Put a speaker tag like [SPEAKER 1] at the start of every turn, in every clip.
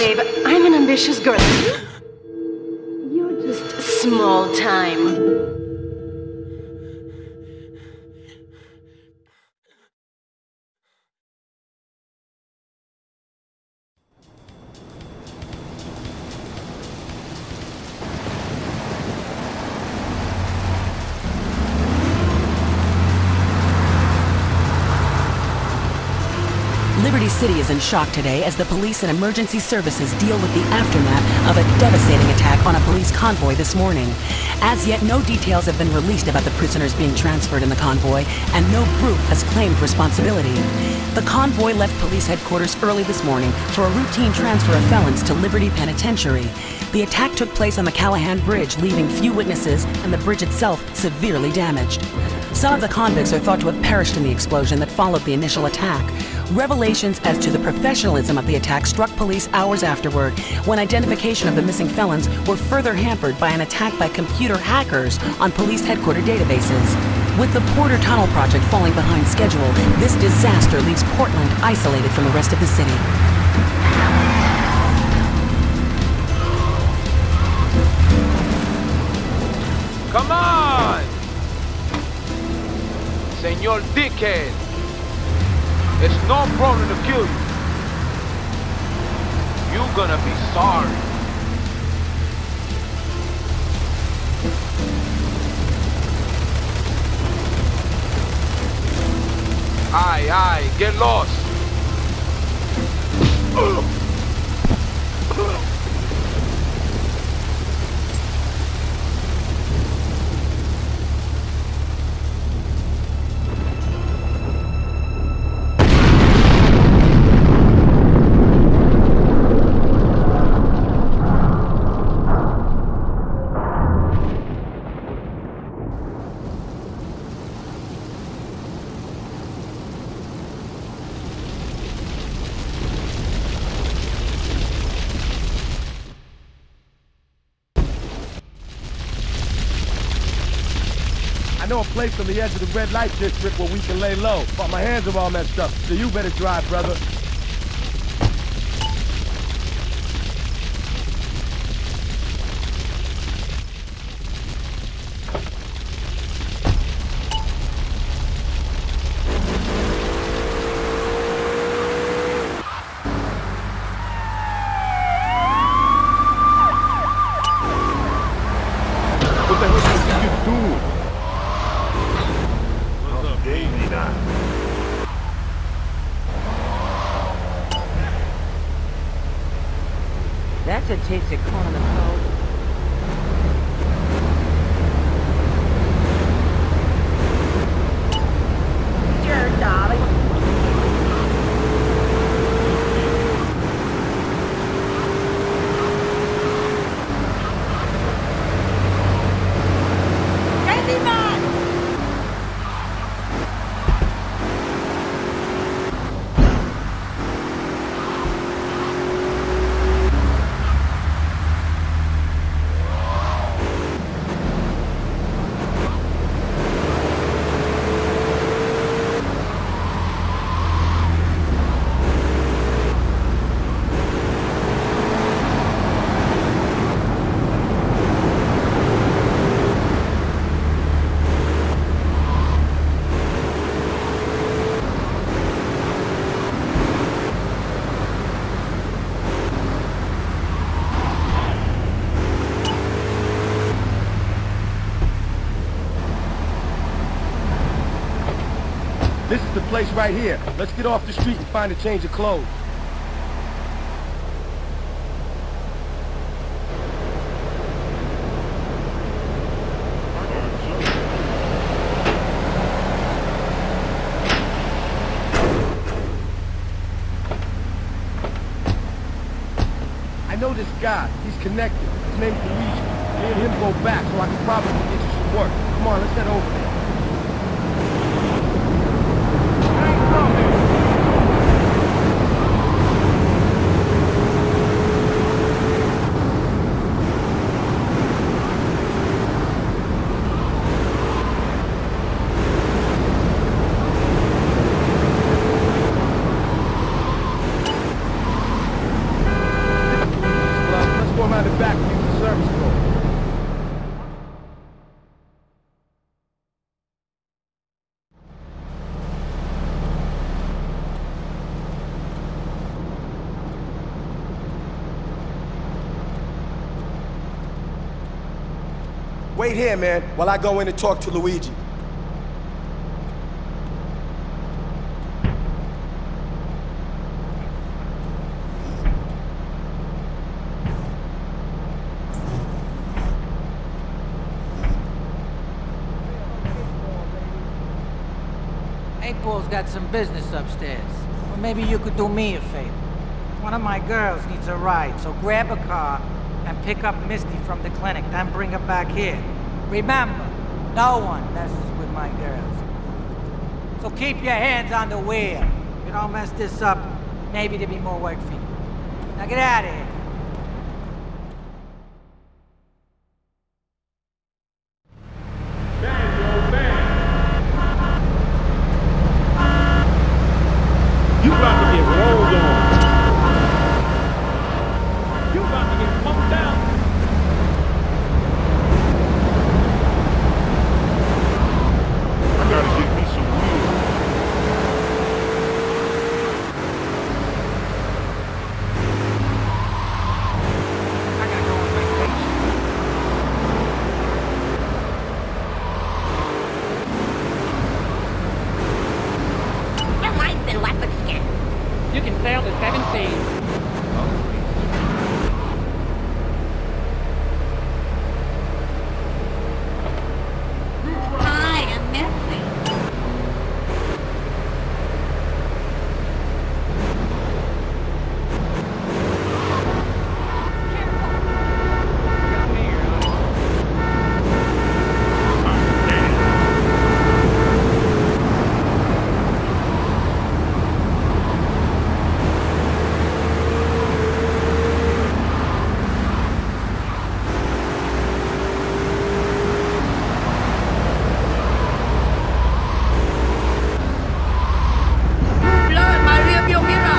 [SPEAKER 1] babe. I'm an ambitious girl. You're just small time.
[SPEAKER 2] Liberty City is in shock today as the police and emergency services deal with the aftermath of a devastating attack on a police convoy this morning. As yet, no details have been released about the prisoners being transferred in the convoy, and no group has claimed responsibility. The convoy left police headquarters early this morning for a routine transfer of felons to Liberty Penitentiary. The attack took place on the Callahan Bridge, leaving few witnesses and the bridge itself severely damaged. Some of the convicts are thought to have perished in the explosion that followed the initial attack. Revelations as to the professionalism of the attack struck police hours afterward, when identification of the missing felons were further hampered by an attack by computer hackers on police headquarters databases. With the Porter Tunnel project falling behind schedule, this disaster leaves Portland isolated from the rest of the city.
[SPEAKER 3] Come on! Senor Dickhead! It's no problem to kill you. You're gonna be sorry. Aye, get lost.
[SPEAKER 4] I know a place on the edge of the red light district where we can lay low, but my hands are all messed up, so you better drive, brother. What the hell are you doing?
[SPEAKER 5] That's a taste of corn on the cob. Sure, darling. Candyman!
[SPEAKER 4] This is the place right here. Let's get off the street and find a change of clothes. I know this guy. He's connected. His name's Luigi. Me and him go back, so I can probably get you some work. Come on, let's head over there. Wait here, man, while I go in and talk to Luigi.
[SPEAKER 6] Eight Ball's got some business upstairs. Or maybe you could do me a favor. One of my girls needs a ride, so grab a car and pick up Misty from the clinic, then bring her back here. Remember, no one messes with my girls. So keep your hands on the wheel. If you don't mess this up, maybe there'll be more work for you. Now get out of here.
[SPEAKER 7] You about to get rolled on. You about to get pumped out. I gotta get me some wheels.
[SPEAKER 6] I gotta go on vacation.
[SPEAKER 8] Your mind's been wet with skin.
[SPEAKER 5] You can sail the 7 seas.
[SPEAKER 8] Hi, I'm Missy. Blood, my rearview mirror.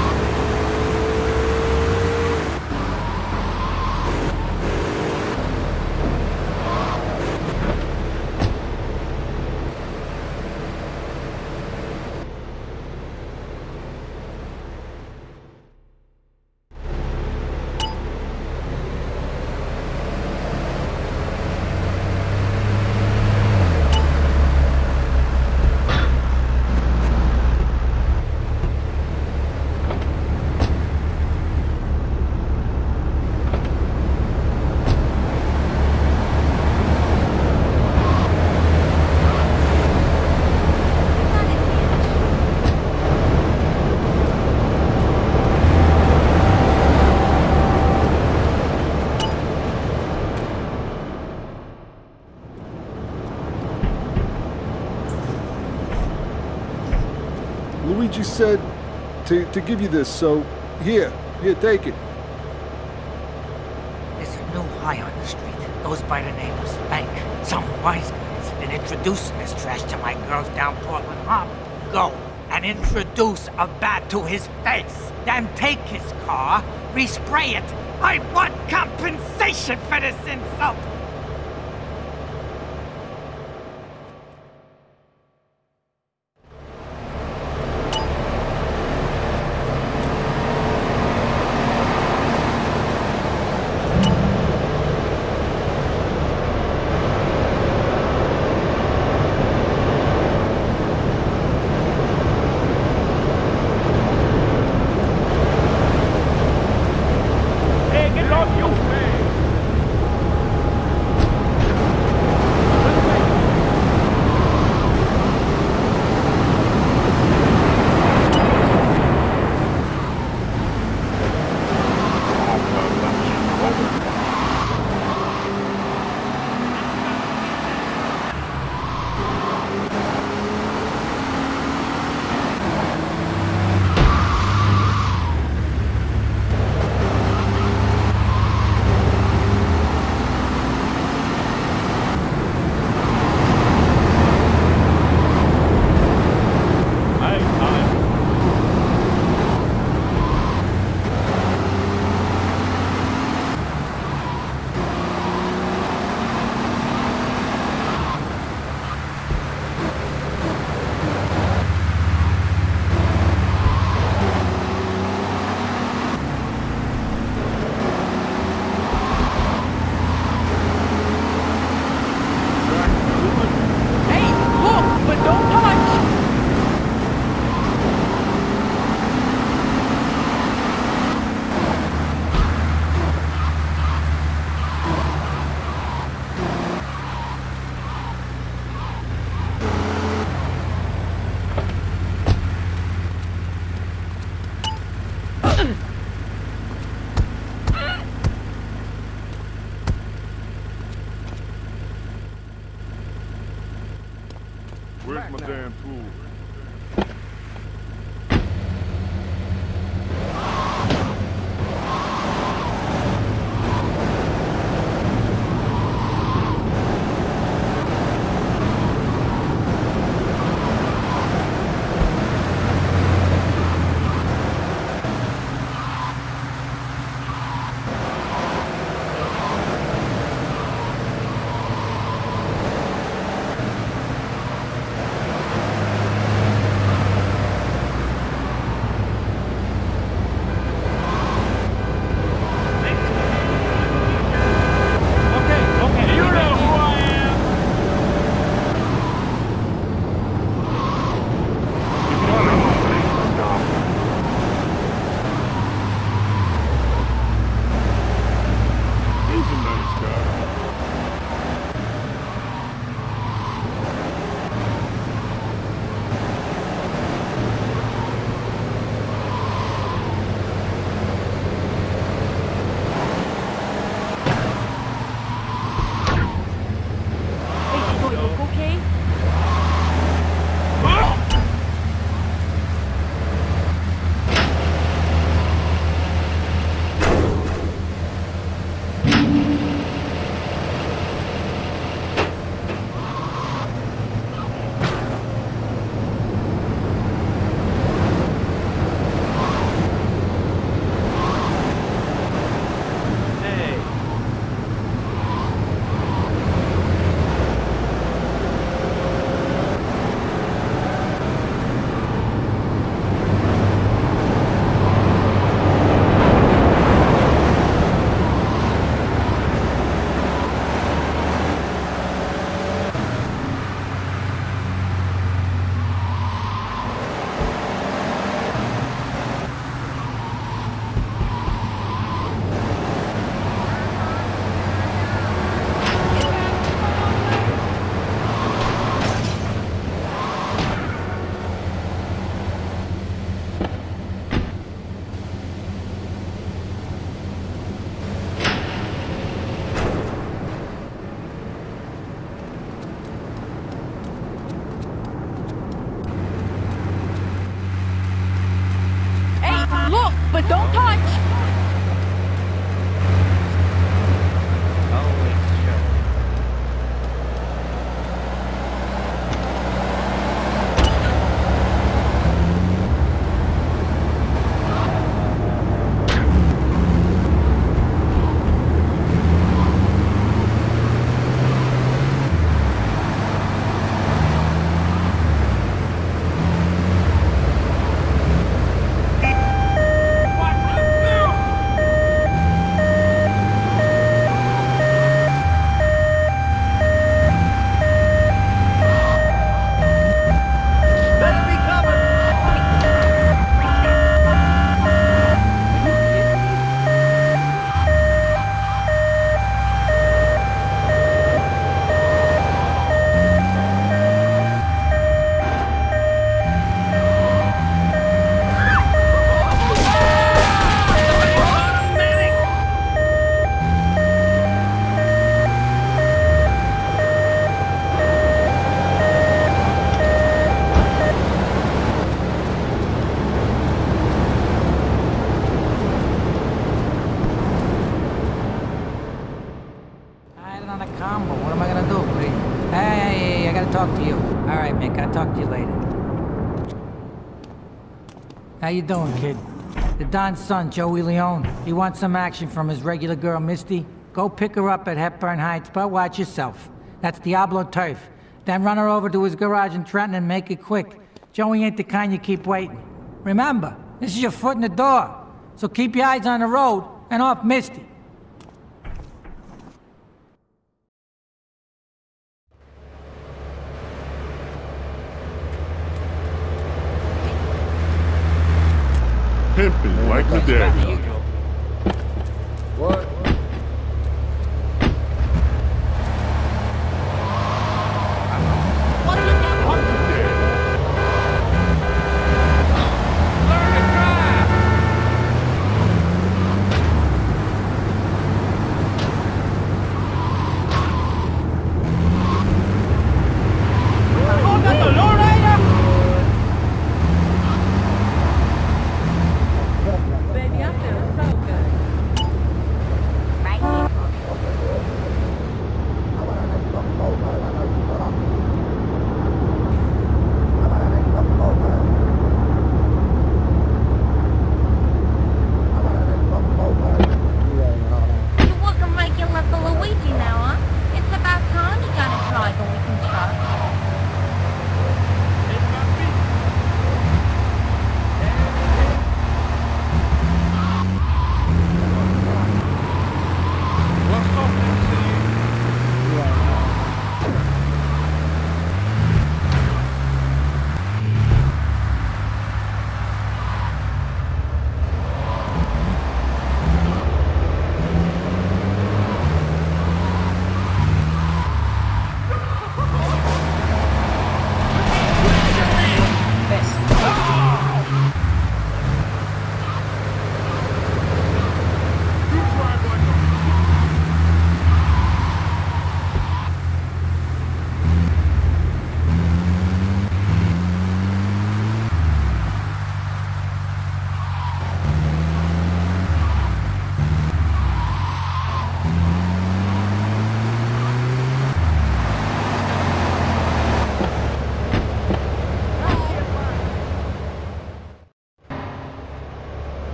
[SPEAKER 9] Luigi said to give you this, so here, take it.
[SPEAKER 6] There's a new high on the street. Goes by the name of Spank. Some wise guys have been introducing this trash to my girls down Portland Harbor. Go and introduce a bat to his face. Then take his car, respray it. I want compensation for this insult.
[SPEAKER 7] Hey, get off your man. shampoo.
[SPEAKER 8] But don't touch!
[SPEAKER 6] What am I gonna do? Hey, I gotta talk to you. All right, Mick, I'll talk to you later. How you doing, kid? The Don's son, Joey Leone. He wants some action from his regular girl, Misty. Go pick her up at Hepburn Heights, but watch yourself. That's Diablo turf. Then run her over to his garage in Trenton and make it quick. Joey ain't the kind you keep waiting. Remember, this is your foot in the door. So keep your eyes on the road and off Misty.
[SPEAKER 7] Pimpin' like the daddy.
[SPEAKER 9] What?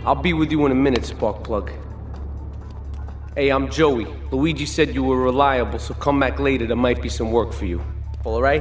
[SPEAKER 3] I'll be with you in a minute, Sparkplug. Hey, I'm Joey. Luigi said you were reliable, so come back later. There might be some work for you. All right?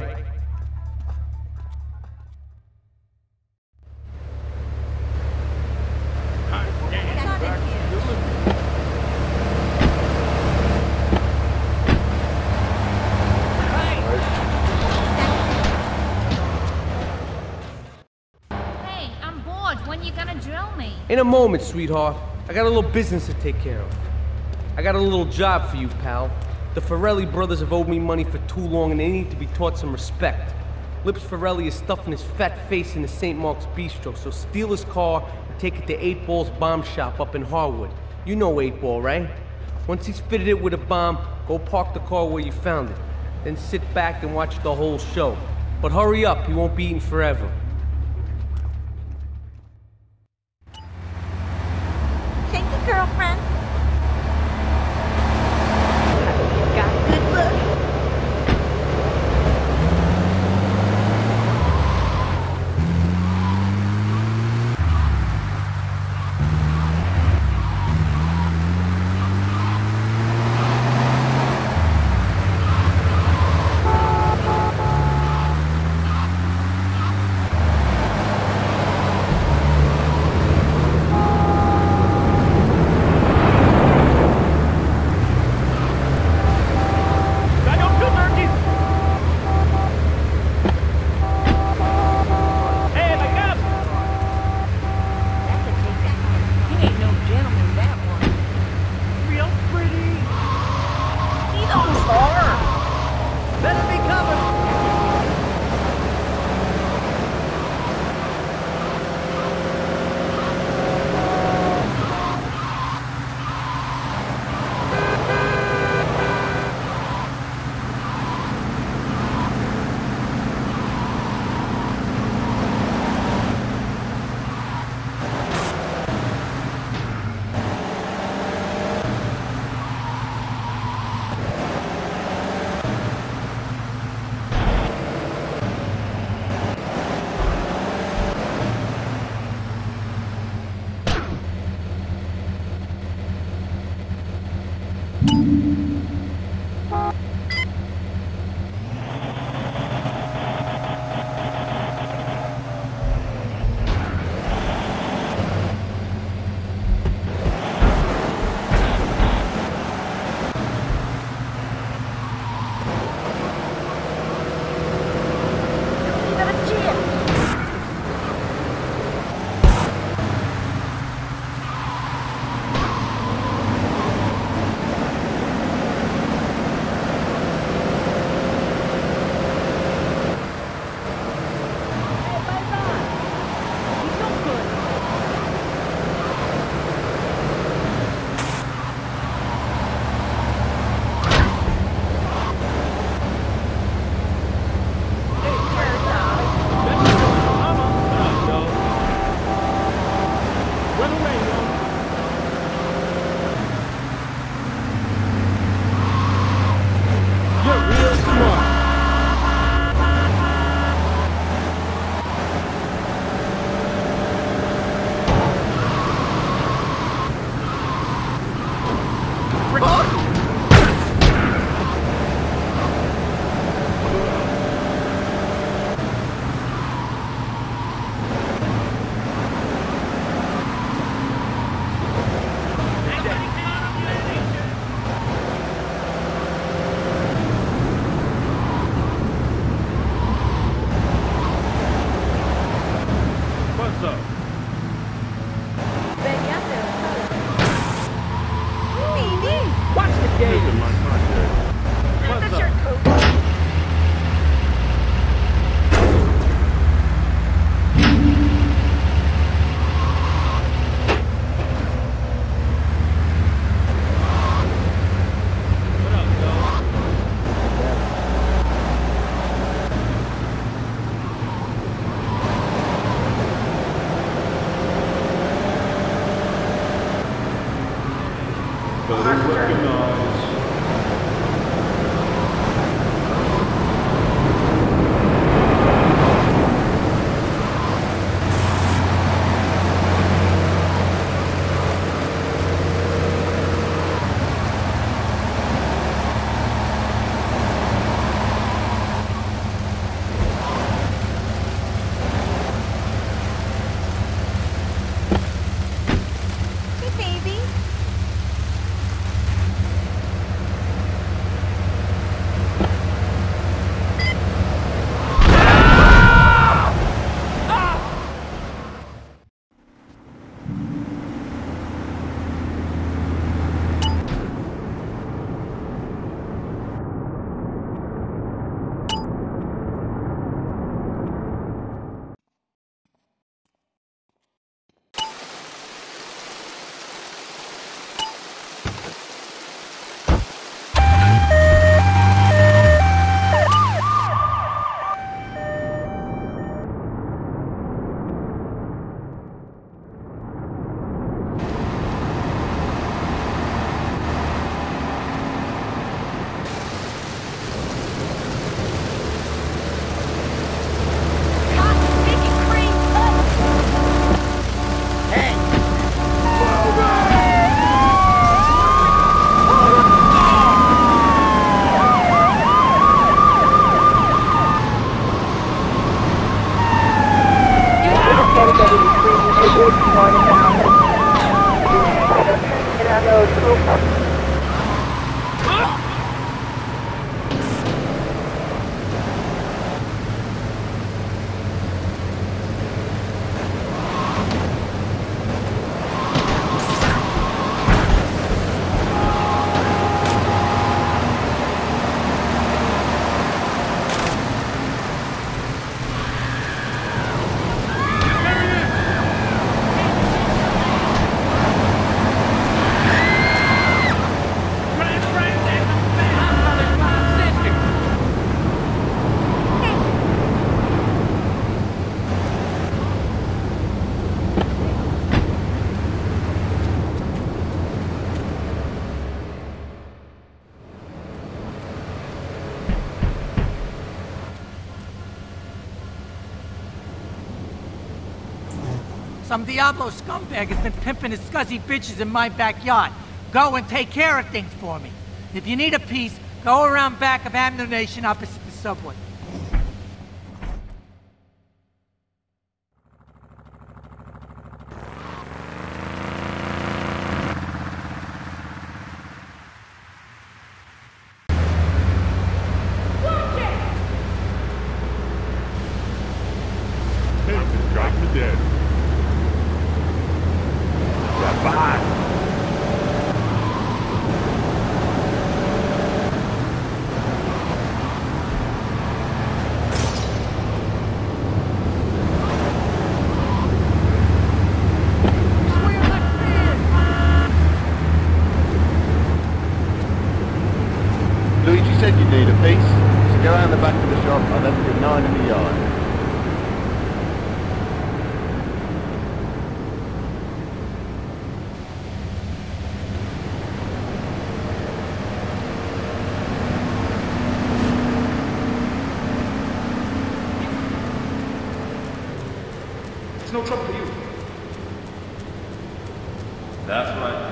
[SPEAKER 8] Hey, I'm bored. When you gonna drill me?
[SPEAKER 3] In a moment, sweetheart. I got a little business to take care of. I got a little job for you, pal. The Ferrelli brothers have owed me money for too long and they need to be taught some respect. Lips Ferrelli is stuffing his fat face in the St. Mark's Bistro, so steal his car and take it to 8 Ball's bomb shop up in Harwood. You know 8 Ball, right? Once he's fitted it with a bomb, go park the car where you found it. Then sit back and watch the whole show. But hurry up, he won't be eating forever.
[SPEAKER 8] Thank you, girlfriend. Got good look.
[SPEAKER 6] Some Diablo scumbag has been pimping his scuzzy bitches in my backyard. Go and take care of things for me. If you need a piece, go around back of Ammunition opposite the subway.
[SPEAKER 10] Luigi said you need a piece, so go around the back of the shop. I'll left you 9 in the yard.
[SPEAKER 7] It's no trouble for you.
[SPEAKER 11] That's right.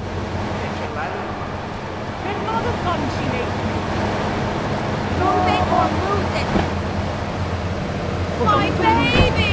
[SPEAKER 8] Another fun she makes me. Move it or lose it. My baby!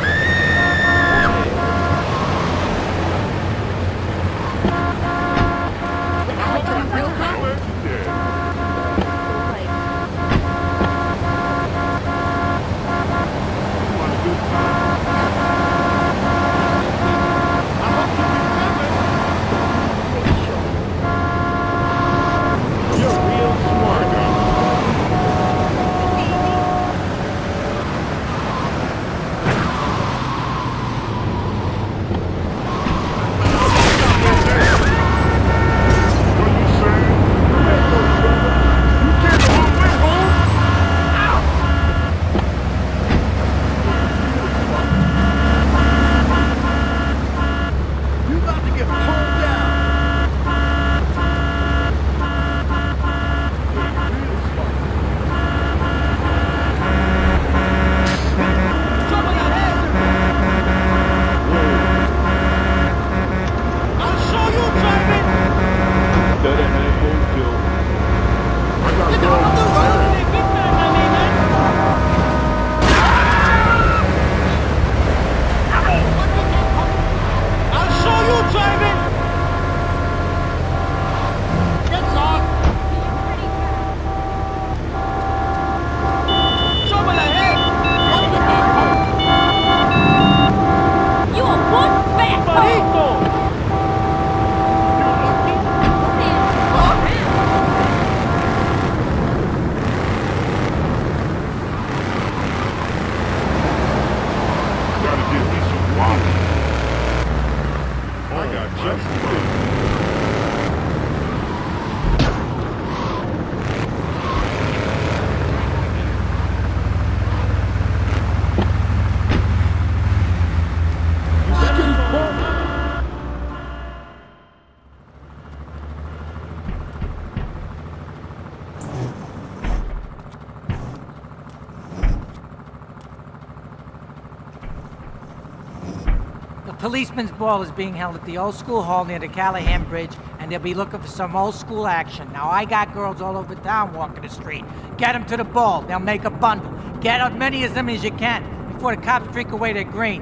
[SPEAKER 6] Policeman's ball is being held at the old school hall near the Callahan Bridge, and they'll be looking for some old school action. Now, I got girls all over town walking the street. Get them to the ball. They'll make a bundle. Get as many of them as you can before the cops drink away their green.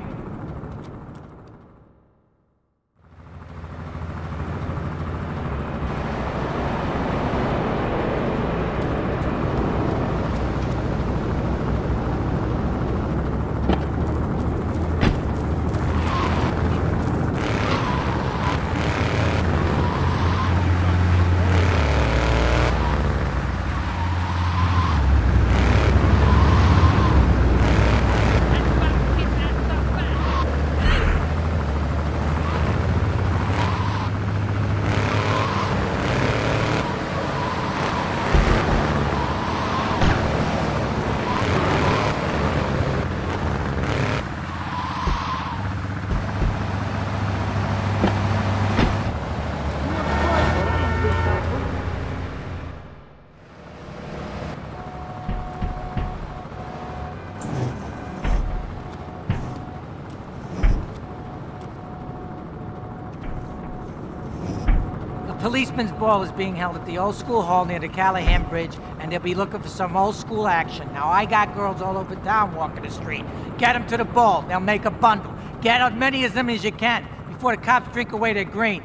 [SPEAKER 6] policeman's ball is being held at the old school hall near the Callahan Bridge, and they'll be looking for some old school action. Now, I got girls all over town walking the street. Get them to the ball. They'll make a bundle. Get as many of them as you can before the cops drink away their green.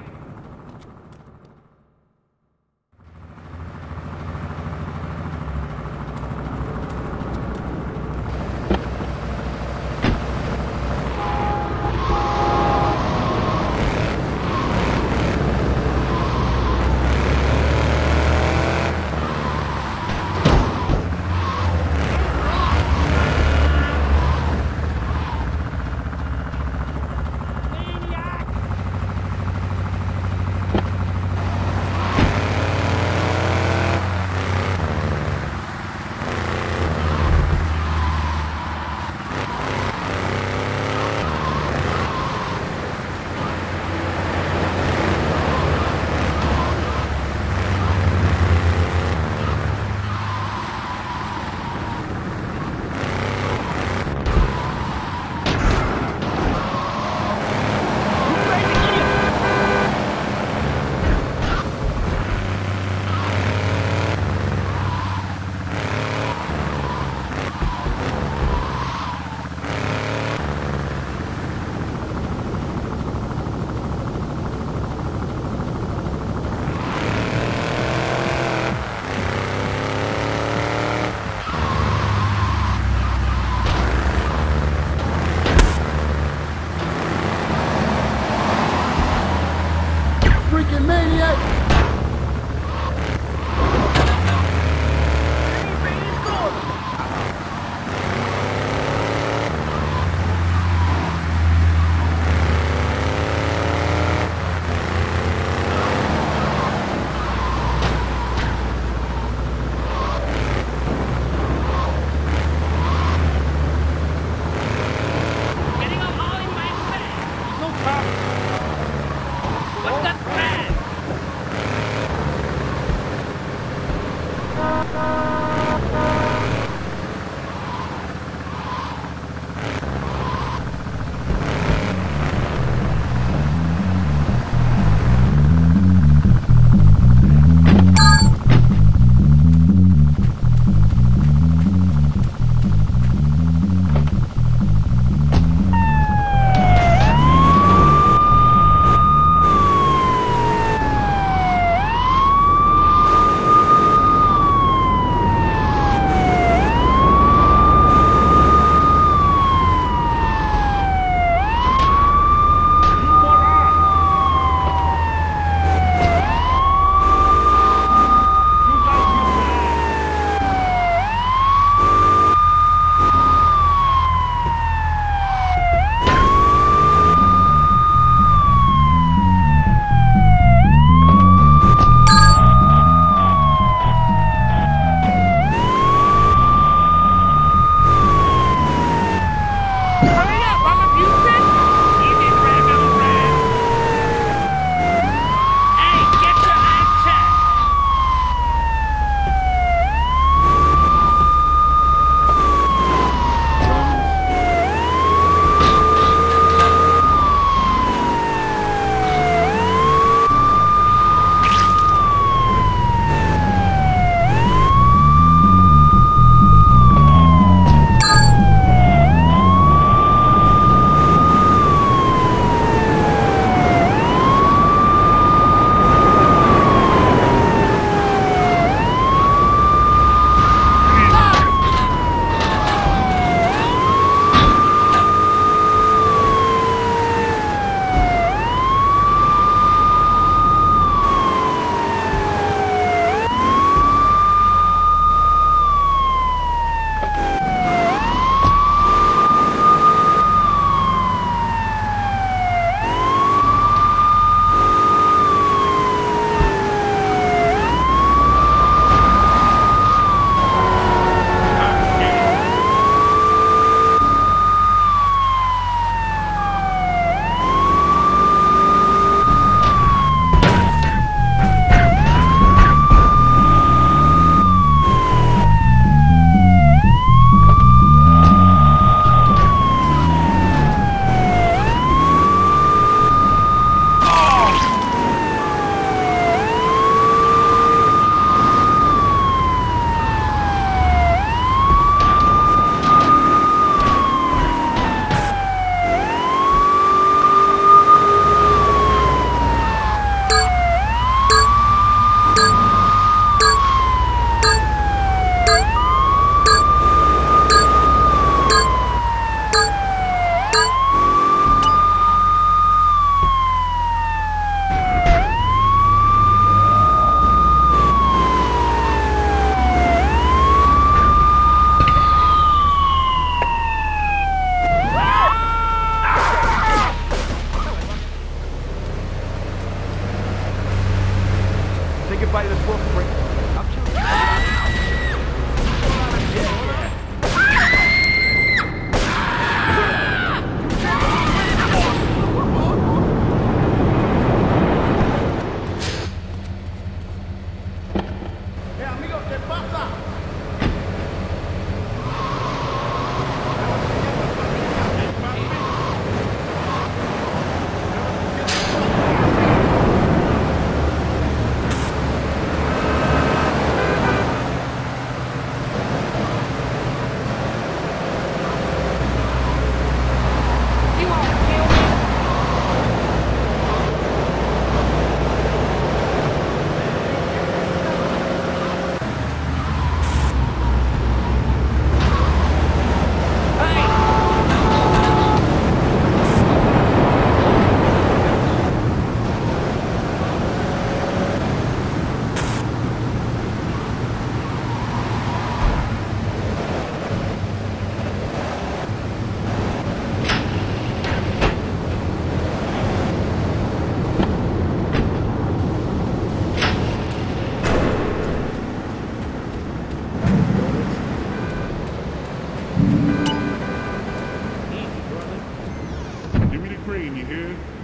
[SPEAKER 7] Give me the crane, you hear?